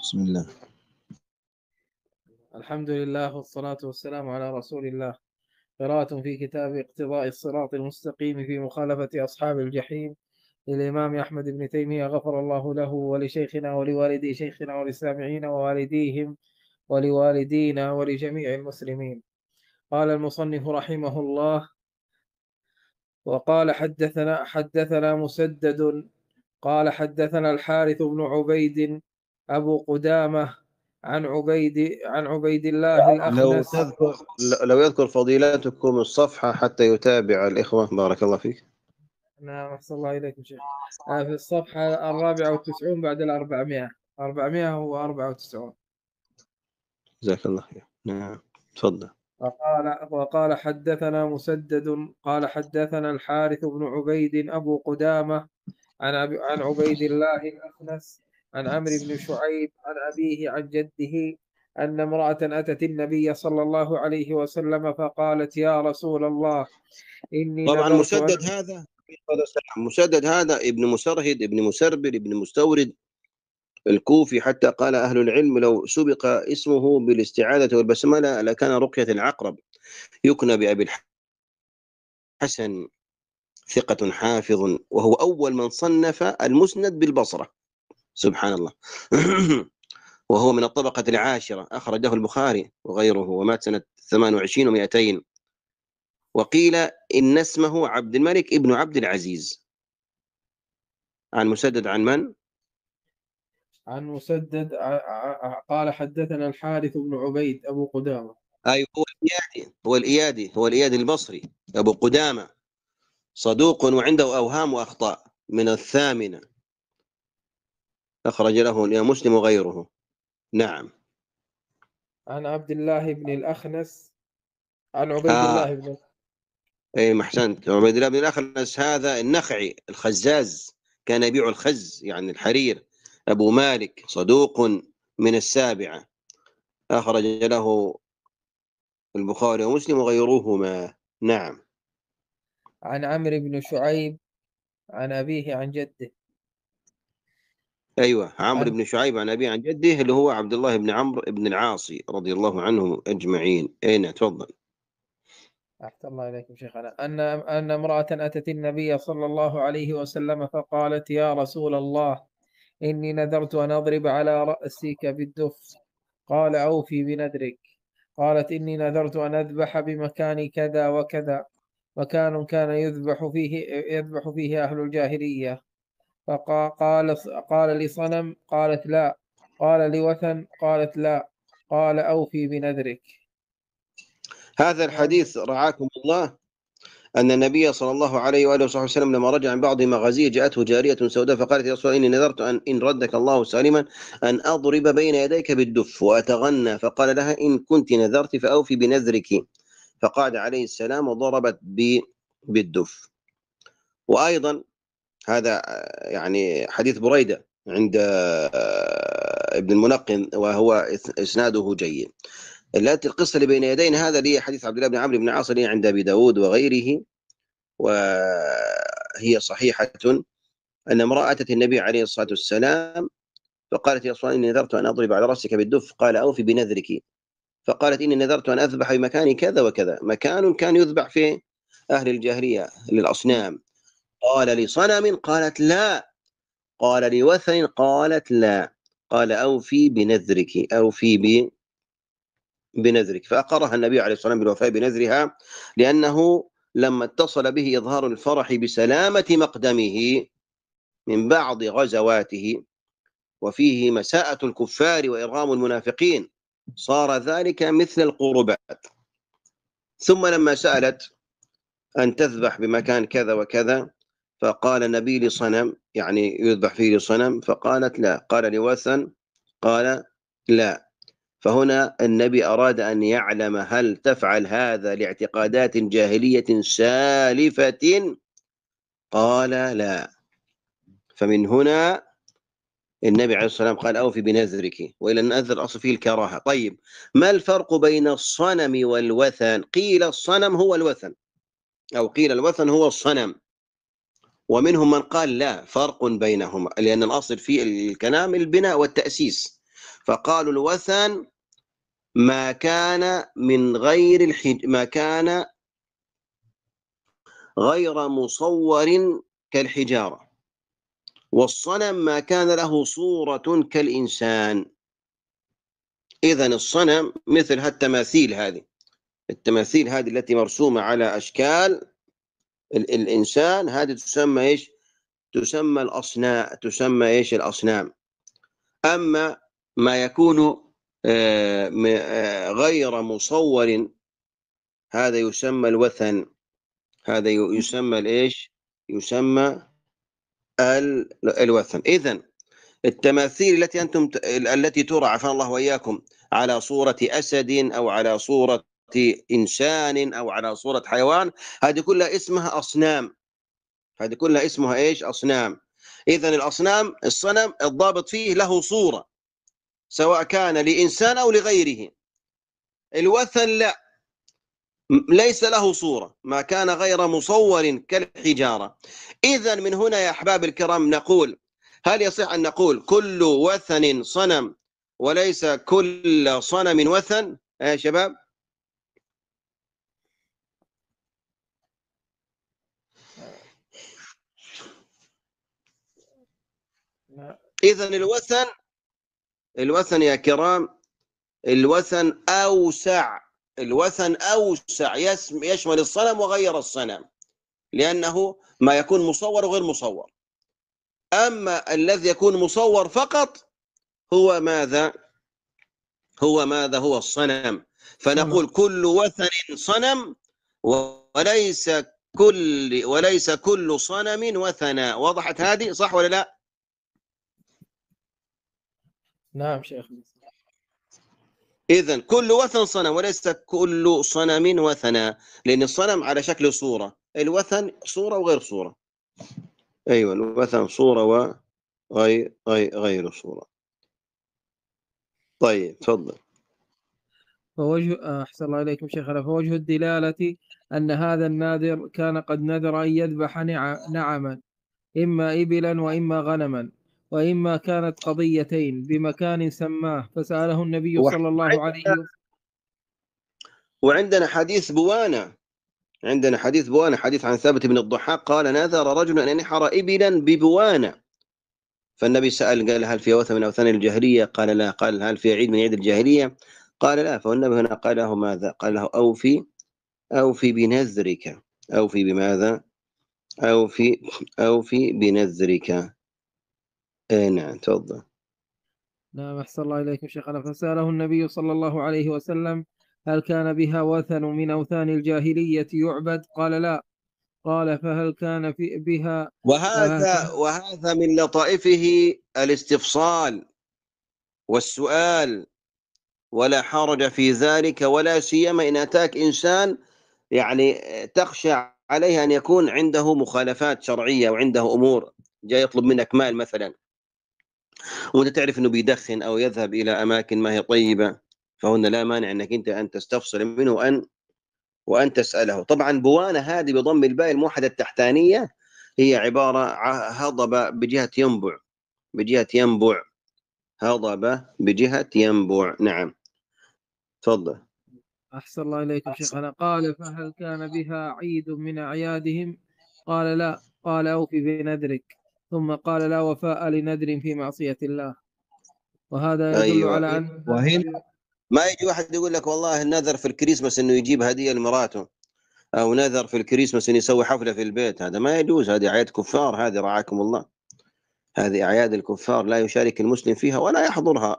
بسم الله. الحمد لله والصلاة والسلام على رسول الله. قراءة في كتاب اقتضاء الصراط المستقيم في مخالفة أصحاب الجحيم للإمام أحمد بن تيمية غفر الله له ولشيخنا ولوالدي شيخنا وللسامعين ووالديهم ولوالدينا ولجميع المسلمين. قال المصنف رحمه الله: وقال حدثنا مسدد قال حدثنا الحارث بن عبيد أبو قدامة عن عبيد الله لو الأخنس. تذكر لو يذكر فضيلتكم الصفحة حتى يتابع الإخوة، بارك الله فيك. نعم، أحسن الله إليكم شيخ. في الصفحة 94 بعد 400، 494. جزاك الله خير. نعم، تفضل. وقال حدثنا مسدد قال حدثنا الحارث بن عبيد أبو قدامة عن عبيد الله الأخنس عن عمرو بن شعيب عن أبيه عن جده أن امرأة أتت النبي صلى الله عليه وسلم فقالت: يا رسول الله، إني طبعا نذرت أن... مسدد هذا ابن مسرهد ابن مسربل ابن مستورد الكوفي، حتى قال أهل العلم لو سبق اسمه بالاستعاذة والبسملة لكان رقية العقرب. يكنى بأبي الحسن، ثقة حافظ، وهو أول من صنف المسند بالبصرة، سبحان الله. وهو من الطبقة العاشرة، أخرجه البخاري وغيره، ومات سنة 28 و200. وقيل إن اسمه عبد الملك ابن عبد العزيز. عن مسدد عن من؟ عن مسدد قال حدثنا الحارث بن عبيد أبو قدامة. أي هو الإيادي البصري أبو قدامة، صدوق وعنده أوهام وأخطاء، من الثامنة، أخرج له الإمام مسلم وغيره. نعم. عن عبد الله بن الأخنس عن عبيد الله بن... أي محسنت. عبيد الله بن الأخنس هذا النخعي الخزاز، كان يبيع الخز يعني الحرير، أبو مالك، صدوق من السابعة، أخرج له البخاري ومسلم وغيرهما. نعم. عن عمرو بن شعيب عن أبيه عن جده. أيوة، عمرو عن... بن شعيب عن أبيه عن جده، اللي هو عبد الله بن عمرو بن العاصي رضي الله عنهم أجمعين. أين تفضل. أحسن الله إليكم شيخنا. أن امرأة أتت النبي صلى الله عليه وسلم فقالت: يا رسول الله، إني نذرت أن أضرب على رأسك بالدف. قال: أوفي بنذرك. قالت: إني نذرت أن أذبح بمكان كذا وكذا، مكان كان يذبح فيه أهل الجاهلية. قال لصنم؟ قالت: لا. قال لوثن؟ قالت: لا. قال: أوفي بنذرك. هذا الحديث رعاكم الله، أن النبي صلى الله عليه وآله وصحبه وسلم لما رجع عن بعض مغازيه جاءته جارية سوداء فقالت: يا رسول الله، إني نذرت إن ردك الله سالما أن أضرب بين يديك بالدف وأتغنى. فقال لها: إن كنت نذرت فأوفي بنذرك. فقعد عليه السلام وضربت بالدف. وأيضا هذا يعني حديث بريدة عند ابن المنقن، وهو إسناده جيد. القصة اللي بين يدينا هذا لي حديث عبد الله بن عمرو بن العاص عند أبي داود وغيره، وهي صحيحة. أن امرأة أتت النبي عليه الصلاة والسلام فقالت: يا رسول الله، إني نذرت أن أضرب على رأسك بالدف. قال: أوفي بنذرك. فقالت: إني نذرت أن أذبح بمكان كذا وكذا، مكان كان يذبح فيه أهل الجاهلية للأصنام. قال: لصنم؟ قالت: لا. قال: لوثن؟ قالت: لا. قال: أوفي بنذرك، أوفي بنذرك. فأقرها النبي عليه الصلاة والسلام بالوفاء بنذرها، لأنه لما اتصل به إظهار الفرح بسلامة مقدمه من بعض غزواته وفيه مساءة الكفار وإرغام المنافقين، صار ذلك مثل القربات. ثم لما سألت أن تذبح بمكان كذا وكذا، فقال النبي: لصنم، يعني يذبح فيه لصنم؟ فقالت: لا. قال: لوثن؟ قال: لا. فهنا النبي أراد أن يعلم هل تفعل هذا لاعتقادات جاهلية سالفة؟ قال: لا. فمن هنا النبي عليه الصلاة والسلام قال: أوفي بنذرك. وإلى النذر أصل فيه الكراهة. طيب، ما الفرق بين الصنم والوثن؟ قيل الصنم هو الوثن، أو قيل الوثن هو الصنم، ومنهم من قال لا، فرق بينهما، لأن الأصل في الكلام البناء والتأسيس. فقالوا الوثن ما كان من ما كان غير مصور كالحجارة، والصنم ما كان له صورة كالإنسان. إذن الصنم مثل التماثيل هذه، التماثيل هذه التي مرسومة على أشكال الإنسان، هذه تسمى إيش؟ تسمى الأصنام. تسمى إيش؟ الأصنام. أما ما يكون غير مصور هذا يسمى الوثن. هذا يسمى الإيش؟ يسمى الوثن. إذن التماثيل التي ترى عفوا الله وإياكم على صورة أسد أو على صورة إنسان أو على صورة حيوان، هذه كلها اسمها أصنام. هذه كلها اسمها إيش؟ أصنام. إذن الأصنام، الصنم الضابط فيه له صورة، سواء كان لإنسان أو لغيره. الوثن لا، ليس له صورة، ما كان غير مصور كالحجارة. إذن من هنا يا أحباب الكرام نقول: هل يصح أن نقول كل وثن صنم وليس كل صنم وثن؟ يا شباب، إذن الوثن يا كرام، الوثن أوسع. الوثن أوسع، يشمل الصنم وغير الصنم، لأنه ما يكون مصور وغير مصور. أما الذي يكون مصور فقط هو ماذا؟ هو الصنم. فنقول كل وثن صنم وليس كل صنم وثنا. وضحت هذه صح ولا لا؟ نعم شيخ. إذن كل وثن صنم وليس كل صنم وثنا، لأن الصنم على شكل صورة، الوثن صورة وغير صورة. أيوة، الوثن صورة وغير صورة. طيب تفضل. أحسن الله إليكم شيخنا. فوجه الدلالة أن هذا الناذر كان قد نذر أن يذبح نعما، إما إبلا وإما غنما، وإما كانت قضيتين بمكان سماه، فسأله النبي صلى الله عليه وسلم. وعندنا حديث بوانة، حديث عن ثابت بن الضحاك قال: نذر رجل أن ينحر إبلا ببوانة، فالنبي سأل قال: هل في وثن من أوثان الجاهلية؟ قال لا. قال: هل في عيد من عيد الجاهلية؟ قال لا. فالنبي هنا قال له ماذا؟ قال له: أوفي بنذرك. أوفي بماذا؟ أوفي بنذرك. نعم تفضل. نعم أحسن الله إليكم شيخنا. فسأله النبي صلى الله عليه وسلم: هل كان بها وثن من أوثان الجاهلية يعبد؟ قال لا. قال: فهل كان بها وهذا من لطائفه الاستفصال والسؤال، ولا حرج في ذلك، ولا سيما إن أتاك إنسان يعني تخشى عليه أن يكون عنده مخالفات شرعية وعنده أمور، جاي يطلب منك مال مثلا، وأنت تعرف أنه بيدخن أو يذهب إلى أماكن ما هي طيبة، فهنا لا مانع أنك أنت أن تستفصل منه وأن تسأله. طبعا بوانة هذه بضم الباء الموحدة التحتانية هي عبارة هضبة بجهة ينبع. هضبة بجهة ينبع. نعم تفضل. أحسن الله إليكم شيخنا. قال: فهل كان بها عيد من أعيادهم؟ قال لا. قال: أوفي بنذرك. ثم قال: لا وفاء لنذر في معصية الله. وهذا يدل أيوة. على أن وهنا ما يجي واحد يقول لك والله نذر في الكريسماس انه يجيب هديه لمراته، او نذر في الكريسماس انه يسوي حفله في البيت. هذا ما يجوز، هذه اعياد كفار، هذه رعاكم الله. هذه اعياد الكفار لا يشارك المسلم فيها ولا يحضرها.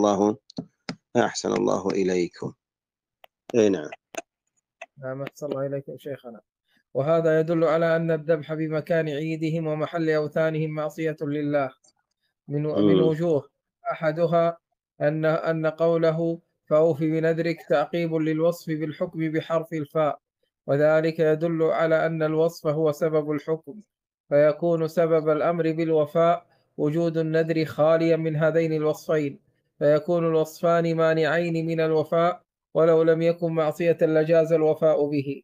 احسن الله اليكم. اي نعم. نعم أحسن الله إليكم شيخنا. وهذا يدل على أن الذبح بمكان عيدهم ومحل أوثانهم معصية لله من وجوه. أحدها أن قوله فأوف بنذرك تعقيب للوصف بالحكم بحرف الفاء، وذلك يدل على أن الوصف هو سبب الحكم، فيكون سبب الأمر بالوفاء وجود النذر خاليا من هذين الوصفين، فيكون الوصفان مانعين من الوفاء، ولو لم يكن معصية لجاز الوفاء به.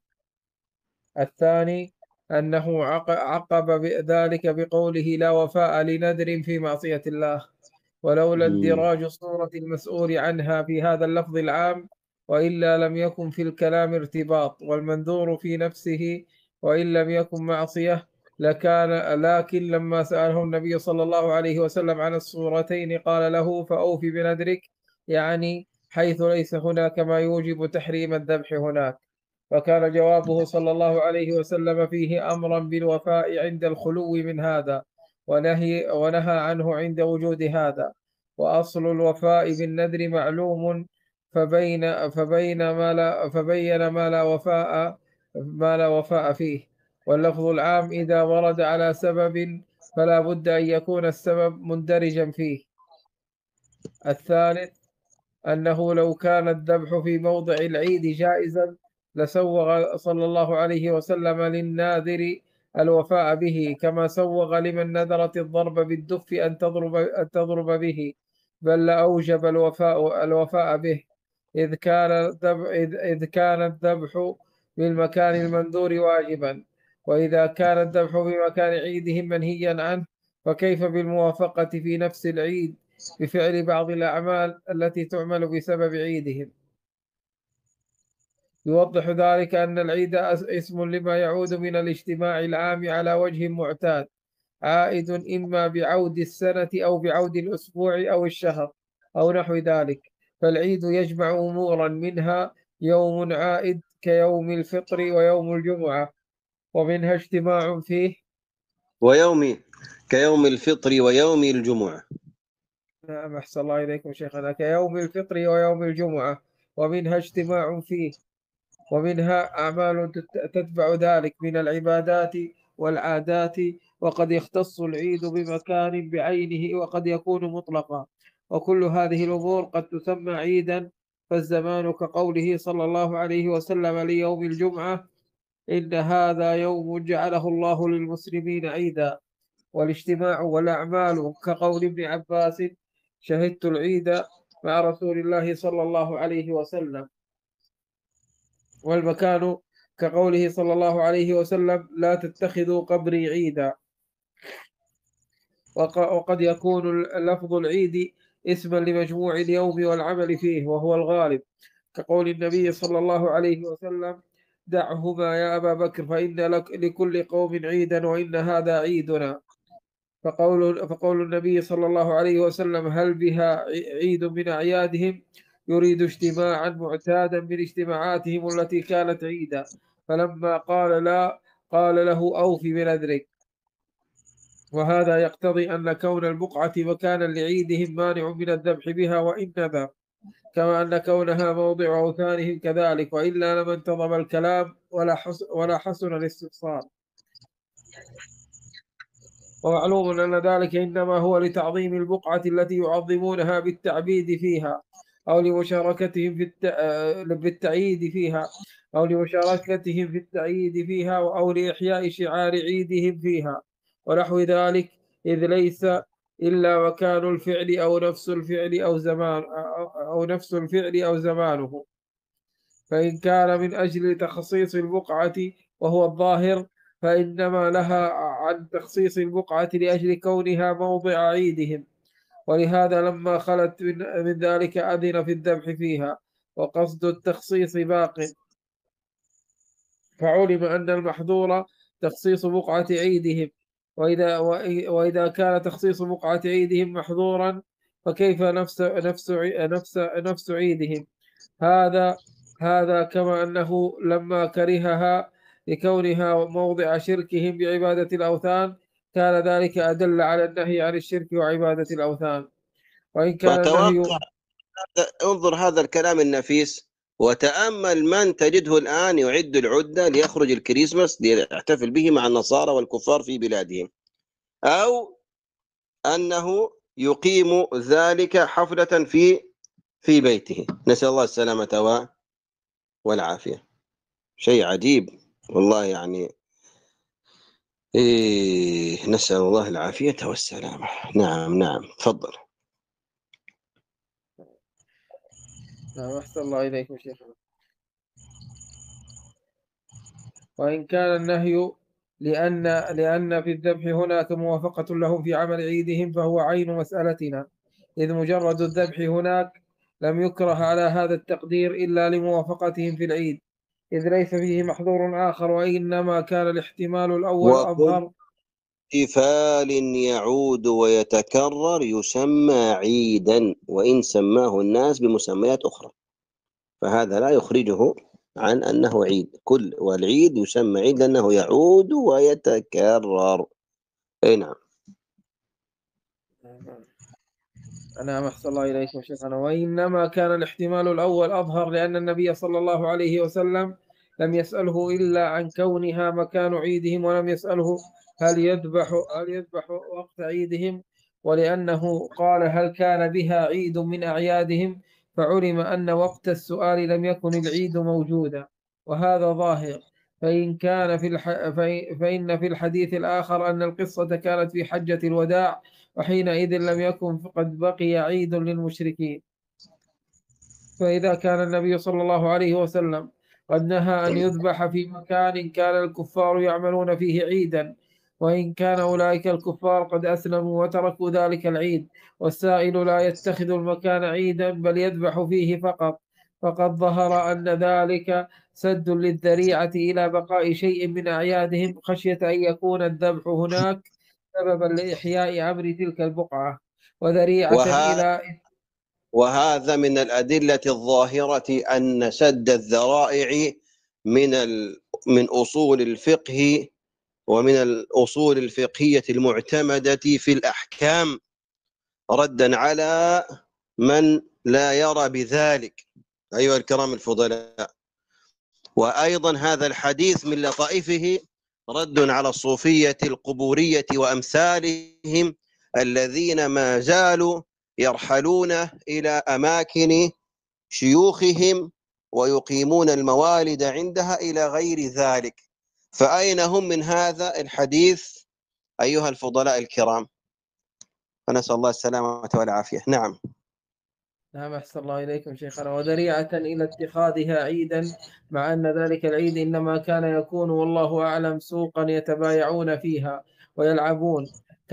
الثاني أنه عقب ذلك بقوله لا وفاء لنذر في معصية الله، ولولا اندراج صورة المسؤول عنها في هذا اللفظ العام، وإلا لم يكن في الكلام ارتباط، والمنذور في نفسه وإن لم يكن معصية لكان. لكن لما سأله النبي صلى الله عليه وسلم عن الصورتين قال له فأوف بنذرك، يعني حيث ليس هناك ما يوجب تحريم الذبح هناك. فكان جوابه صلى الله عليه وسلم فيه أمرا بالوفاء عند الخلو من هذا، ونهى عنه عند وجود هذا. وأصل الوفاء بالنذر معلوم، فبين ما لا وفاء فيه. واللفظ العام إذا ورد على سبب فلا بد أن يكون السبب مندرجا فيه. الثالث أنه لو كان الذبح في موضع العيد جائزا لسوغ صلى الله عليه وسلم للناذر الوفاء به، كما سوغ لمن نذرت الضرب بالدف أن تضرب به، بل لأوجب الوفاء به، إذ كان الذبح بالمكان المنذور واجبا. وإذا كان الذبح بمكان عيدهم منهيا عنه، فكيف بالموافقة في نفس العيد بفعل بعض الأعمال التي تعمل بسبب عيدهم؟ يوضح ذلك أن العيد اسم لما يعود من الاجتماع العام على وجه معتاد، عائد إما بعود السنة أو بعود الأسبوع أو الشهر أو نحو ذلك. فالعيد يجمع أمورا، منها يوم عائد كيوم الفطر ويوم الجمعة، ومنها اجتماع فيه كيوم الفطر ويوم الجمعة. نعم أحسن الله إليكم شيخنا، كيوم الفطر ويوم الجمعة، ومنها اجتماع فيه، ومنها أعمال تتبع ذلك من العبادات والعادات. وقد يختص العيد بمكان بعينه وقد يكون مطلقا، وكل هذه الأمور قد تسمى عيدا. فالزمان كقوله صلى الله عليه وسلم ليوم الجمعة إن هذا يوم جعله الله للمسلمين عيدا. والاجتماع والأعمال كقول ابن عباس شهدت العيد مع رسول الله صلى الله عليه وسلم. والمكان كقوله صلى الله عليه وسلم لا تتخذوا قبري عيدا. وقد يكون لفظ العيد اسما لمجموع اليوم والعمل فيه وهو الغالب، كقول النبي صلى الله عليه وسلم دعهما يا أبا بكر فإن لكل قوم عيدا وإن هذا عيدنا. فقول النبي صلى الله عليه وسلم هل بها عيد من أعيادهم يريد اجتماعا معتادا من اجتماعاتهم التي كانت عيدا. فلما قال لا قال له أوفي بنذرك. وهذا يقتضي أن كون البقعة مكانا لعيدهم مانع من الذبح بها وإن نذر، كما أن كونها موضع أوثانهم كذلك، وإلا لما انتظم الكلام ولا حسن الاستفسار. ومعلوم أن ذلك إنما هو لتعظيم البقعة التي يعظمونها بالتعبيد فيها، أو لمشاركتهم بالتعييد فيها، أو لمشاركتهم في التعييد فيها، أو لإحياء شعار عيدهم فيها ونحو ذلك، إذ ليس إلا مكان الفعل أو نفس الفعل أو زمانه. فإن كان من أجل تخصيص البقعة وهو الظاهر، فإنما لها عن تخصيص البقعة لأجل كونها موضع عيدهم، ولهذا لما خلت من ذلك أذن في الذبح فيها، وقصد التخصيص باق. فعلم أن المحظور تخصيص بقعة عيدهم، وإذا كان تخصيص بقعة عيدهم محظورا فكيف نفس عيدهم؟ هذا كما أنه لما كرهها لكونها موضع شركهم بعبادة الأوثان كان ذلك أدل على النهي عن الشرك وعبادة الأوثان. وإن كان النهي فتوقع، انظر هذا الكلام النفيس، وتأمل من تجده الآن يعد العدة ليخرج الكريسماس ليحتفل به مع النصارى والكفار في بلادهم، أو أنه يقيم ذلك حفلة في بيته، نسأل الله السلامة والعافية. شيء عجيب والله، يعني نسأل الله العافية والسلامة. نعم تفضل. أحسن الله إليكم شيخنا. وإن كان النهي لأن في الذبح هناك موافقة لهم في عمل عيدهم فهو عين مسألتنا، إذ مجرد الذبح هناك لم يكره على هذا التقدير إلا لموافقتهم في العيد، إذ ليس فيه محظور آخر، وإنما كان الاحتمال الأول وكل أظهر. احتفال يعود ويتكرر يسمى عيدا وإن سماه الناس بمسميات أخرى، فهذا لا يخرجه عن أنه عيد. والعيد يسمى عيد لأنه يعود ويتكرر. أي نعم. نعم، أحسن الله إليكم شيخنا. وإنما كان الاحتمال الأول أظهر، لأن النبي صلى الله عليه وسلم لم يسأله إلا عن كونها مكان عيدهم، ولم يسأله هل يذبح وقت عيدهم، ولأنه قال هل كان بها عيد من أعيادهم، فعلم أن وقت السؤال لم يكن العيد موجودا، وهذا ظاهر. فإن في الحديث الآخر أن القصة كانت في حجة الوداع، وحينئذ لم يكن قد بقي عيد للمشركين. فإذا كان النبي صلى الله عليه وسلم قد نهى أن يذبح في مكان كان الكفار يعملون فيه عيدا، وإن كان أولئك الكفار قد أسلموا وتركوا ذلك العيد، والسائل لا يتخذ المكان عيدا بل يذبح فيه فقط، فقد ظهر أن ذلك سد للذريعة إلى بقاء شيء من أعيادهم، خشية أن يكون الذبح هناك سببا لإحياء أمر تلك البقعة، وذريعة وهذا إلى. وهذا من الأدلة الظاهرة أن سد الذرائع من أصول الفقه ومن الأصول الفقهية المعتمدة في الأحكام، ردا على من لا يرى بذلك أيها الكرام الفضلاء. وأيضا هذا الحديث من لطائفه رد على الصوفية القبورية وأمثالهم الذين ما زالوا يرحلون إلى أماكن شيوخهم ويقيمون الموالد عندها إلى غير ذلك. فأين هم من هذا الحديث أيها الفضلاء الكرام؟ فنسأل الله السلامة والعافية. نعم. نعم، أحسن الله إليكم شيخنا. وذريعة إلى اتخاذها عيدا، مع أن ذلك العيد إنما كان يكون والله أعلم سوقا يتبايعون فيها ويلعبون،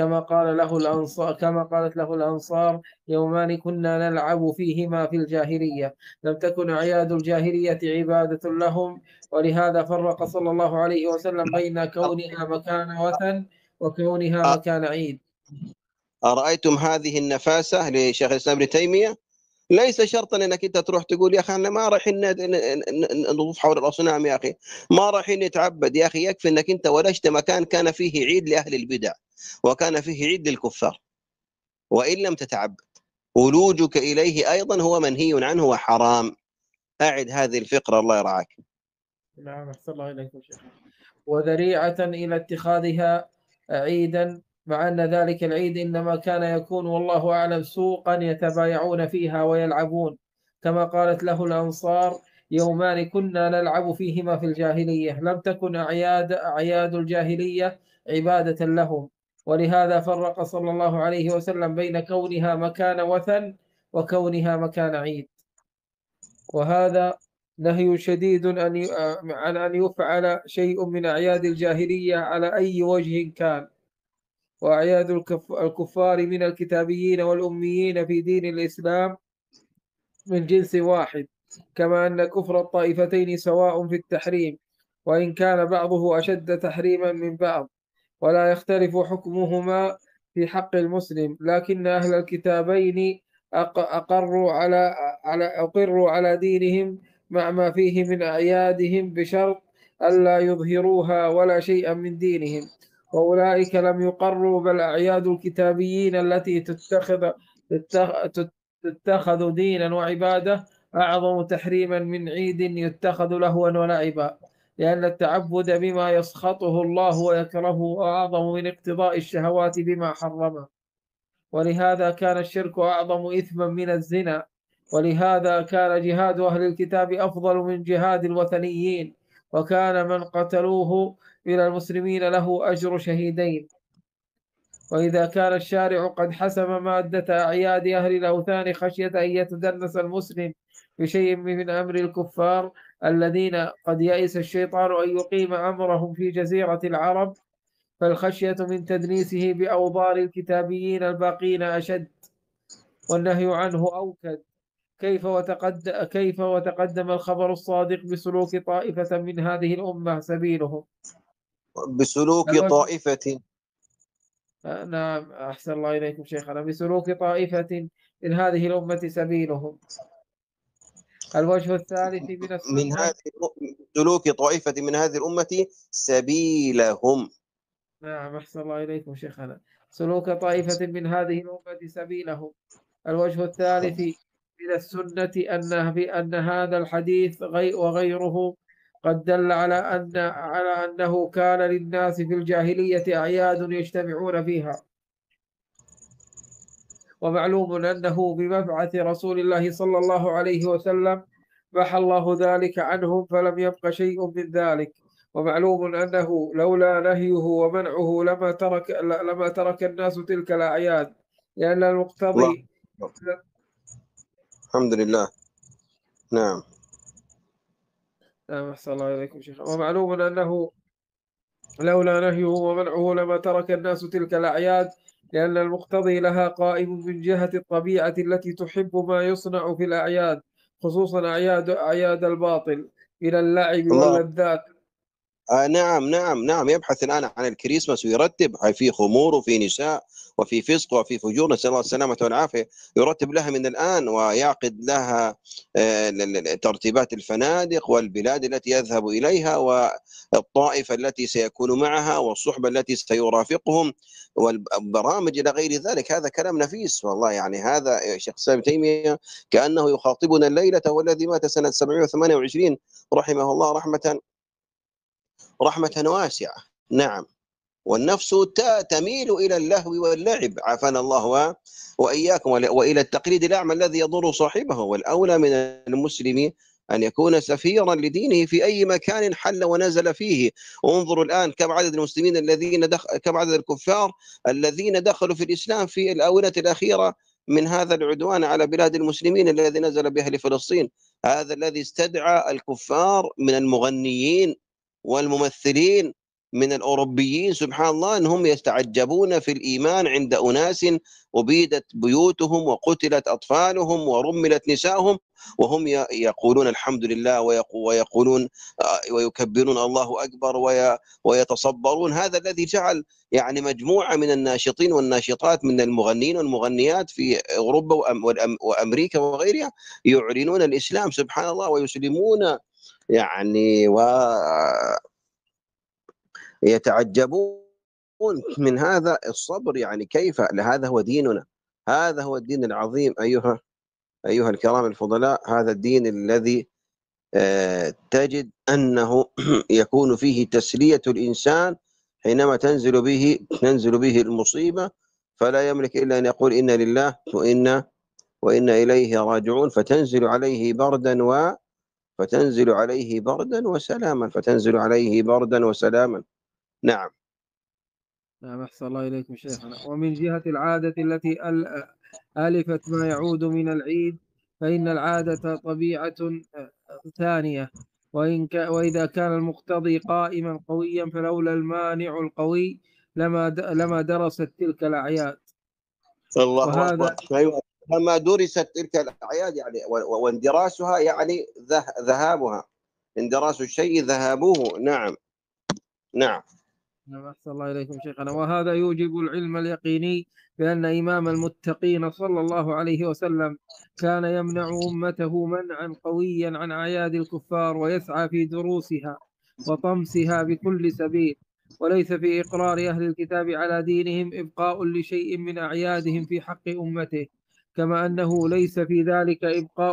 كما قالت له الأنصار يومان كنا نلعب فيهما في الجاهلية، لم تكن أعياد الجاهلية عبادة لهم، ولهذا فرق صلى الله عليه وسلم بين كونها مكان وثن وكونها مكان عيد. أرأيتم هذه النفاسة لشيخ الإسلام ابن تيمية؟ ليس شرطا انك انت تروح تقول يا اخي انا ما رايحين نطوف حول الاصنام، يا اخي ما رايحين نتعبد، يا اخي يكفي انك انت ولجت مكان كان فيه عيد لاهل البدع وكان فيه عيد للكفار، وان لم تتعبد ولوجك اليه ايضا هو منهي عنه وحرام. اعد هذه الفقره الله يرعاك. نعم، أحسن الله إليكم شيخنا. وذريعة إلى اتخاذها عيدا، مع أن ذلك العيد إنما كان يكون والله أعلم سوقا يتبايعون فيها ويلعبون، كما قالت له الأنصار يومان كنا نلعب فيهما في الجاهلية، لم تكن أعياد الجاهلية عبادة لهم، ولهذا فرق صلى الله عليه وسلم بين كونها مكان وثن وكونها مكان عيد. وهذا نهي شديد عن أن يفعل شيء من أعياد الجاهلية على أي وجه كان، وأعياد الكفار من الكتابيين والأميين في دين الإسلام من جنس واحد، كما أن كفر الطائفتين سواء في التحريم، وإن كان بعضه أشد تحريما من بعض، ولا يختلف حكمهما في حق المسلم، لكن أهل الكتابين أقروا على دينهم مع ما فيه من أعيادهم بشرط ألا يظهروها ولا شيئا من دينهم، وأولئك لم يقروا، بل أعياد الكتابيين التي تتخذ دينا وعبادة أعظم تحريما من عيد يتخذ لهوا ولعبا، لأن التعبد بما يسخطه الله ويكرهه أعظم من اقتضاء الشهوات بما حرمه، ولهذا كان الشرك أعظم إثما من الزنا، ولهذا كان جهاد أهل الكتاب أفضل من جهاد الوثنيين، وكان من قتلوه من المسلمين له أجر شهيدين. وإذا كان الشارع قد حسم مادة أعياد أهل الأوثان خشية أن يتدنس المسلم بشيء من أمر الكفار الذين قد يئس الشيطان أن يقيم أمرهم في جزيرة العرب، فالخشية من تدنيسه بأوضار الكتابيين الباقين أشد. والنهي عنه أوكد. كيف وتقدم الخبر الصادق بسلوك طائفة من هذه الأمة سبيلهم. بسلوك الوجه طائفة. نعم أحسن الله إليكم شيخنا، بسلوك طائفة من هذه الأمة سبيلهم. الوجه الثالث من من السنة. هذه سلوك طائفة من هذه الأمة سبيلهم. نعم أحسن الله إليكم شيخنا، سلوك طائفة من هذه الأمة سبيلهم. الوجه الثالث من السنة بأن هذا الحديث وغيره قد دل على أنه كان للناس في الجاهلية أعياد يجتمعون فيها، ومعلوم أنه بمبعث رسول الله صلى الله عليه وسلم محى الله ذلك عنهم فلم يبق شيء من ذلك. ومعلوم أنه لولا نهيه ومنعه لما ترك الناس تلك الأعياد، لأن الله المقتضي. الحمد لله. نعم. نعم أحسن الله إليكم شيخ. ومعلوم أنه لولا نهيه ومنعه لما ترك الناس تلك الأعياد، لأن المقتضي لها قائم من جهة الطبيعة التي تحب ما يصنع في الأعياد، خصوصا أعياد الباطل من اللعب الله. واللذات. نعم نعم نعم، يبحث الآن عن الكريسماس ويرتب، في خمور وفي نساء وفي فسق وفي فجور، نسأل الله السلامة والعافية. يرتب لها من الآن ويعقد لها ترتيبات الفنادق والبلاد التي يذهب إليها والطائفة التي سيكون معها والصحبة التي سيرافقهم والبرامج إلى غير ذلك. هذا كلام نفيس والله. يعني هذا شيخ الإسلام ابن تيمية كأنه يخاطبنا الليلة، والذي مات سنة 728 رحمه الله رحمة واسعة. نعم. والنفس تميل إلى اللهو واللعب، عافانا الله وإياكم، وإلى التقليد الأعمى الذي يضر صاحبه. والأولى من المسلم أن يكون سفيرا لدينه في أي مكان حل ونزل فيه. انظروا الآن كم عدد المسلمين كم عدد الكفار الذين دخلوا في الإسلام في الآونة الأخيرة من هذا العدوان على بلاد المسلمين الذي نزل بها لفلسطين. هذا الذي استدعى الكفار من المغنيين والممثلين من الأوروبيين، سبحان الله، أنهم يستعجبون في الإيمان عند أناس أبيدت بيوتهم وقتلت أطفالهم ورملت نساءهم، وهم يقولون الحمد لله ويقولون ويكبرون الله أكبر ويتصبرون. هذا الذي جعل يعني مجموعة من الناشطين والناشطات من المغنين والمغنيات في أوروبا وأمريكا وغيرها يعلنون الإسلام، سبحان الله، ويسلمون يعني ويتعجبون من هذا الصبر. يعني كيف؟ هذا هو ديننا، هذا هو الدين العظيم أيها الكرام الفضلاء. هذا الدين الذي تجد أنه يكون فيه تسلية الإنسان حينما تنزل به المصيبة، فلا يملك إلا أن يقول إنا لله وإنا إليه راجعون، فتنزل عليه بردا وسلاما. نعم. نعم أحسن الله إليكم شيخنا. ومن جهة العادة التي ألفت ما يعود من العيد، فإن العادة طبيعة ثانية، وإذا كان المقتضي قائما قويا فلولا المانع القوي لما درست تلك الأعياد. الله أكبر. وهذا أيوة. لما درست تلك الأعياد يعني واندراسها يعني ذهابها، اندراس الشيء ذهابه. نعم نعم. نعم أحسن الله إليكم شيخنا. وهذا يوجب العلم اليقيني بأن إمام المتقين صلى الله عليه وسلم كان يمنع أمته منعا قويا عن أعياد الكفار، ويسعى في دروسها وطمسها بكل سبيل. وليس في إقرار أهل الكتاب على دينهم إبقاء لشيء من أعيادهم في حق أمته، كما أنه ليس في ذلك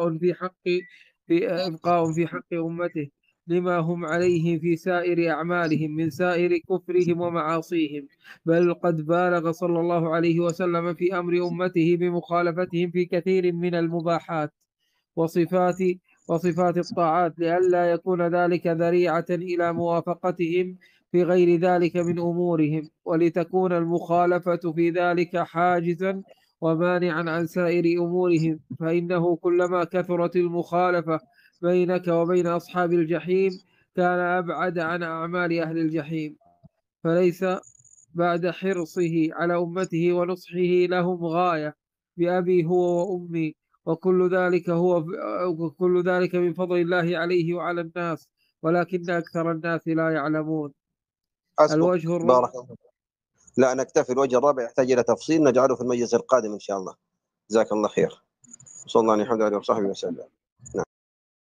إبقاء في حق أمته لما هم عليه في سائر أعمالهم من سائر كفرهم ومعاصيهم، بل قد بالغ صلى الله عليه وسلم في أمر أمته بمخالفتهم في كثير من المباحات وصفات وصفات الطاعات، لئلا يكون ذلك ذريعة إلى موافقتهم في غير ذلك من أمورهم، ولتكون المخالفة في ذلك حاجزا ومانعا عن سائر أمورهم. فإنه كلما كثرت المخالفة بينك وبين أصحاب الجحيم كان أبعد عن أعمال أهل الجحيم. فليس بعد حرصه على أمته ونصحه لهم غاية بأبي هو وأمي، وكل ذلك من فضل الله عليه وعلى الناس، ولكن أكثر الناس لا يعلمون. حسبك. الوجه الرابع. بارك الله. لا نكتفي، الوجه الرابع يحتاج إلى تفصيل نجعله في المجلس القادم إن شاء الله. جزاك الله خير. صلى الله عليه وسلم وصحبه وسلم.